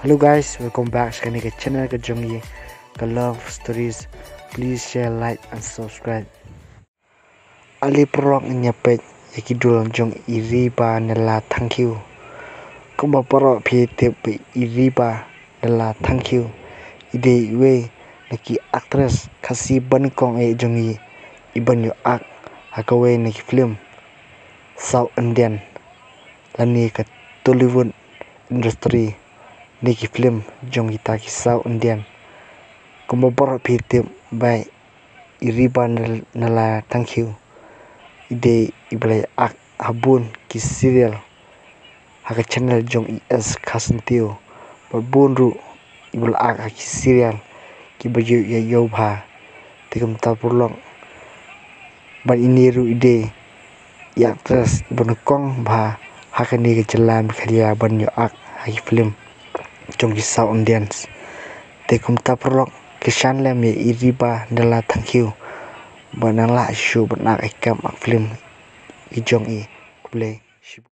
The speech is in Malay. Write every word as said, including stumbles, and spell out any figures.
Hello guys, welcome back sa kanila channel ka Jongi ka love stories. Please share, like and subscribe. Ali prong nyapet yakidul jong iriba nela thank you. Kumba poro phi te iriba nela thank you. Ide we naki actress khasi nyngkong e jongi iban yo ak hakawe naki film South Indian lani ka Tollywood Industry niki film jong kita ki South Indian kumba bor pite by iriba nala thank you ide iblay ak habun ki serial haka channel jong is khasntio babunru ibla ak ki serial ki baju ya yo bha tikum ta purlong ban iniru ide ya terus ibn kong bha haka ni ke jalan khaliya ban yo ak hai film jong ki South Indians tikum ta purlong kisan lem ya iriba nala thank you banala show banak ikam ak film i jong i play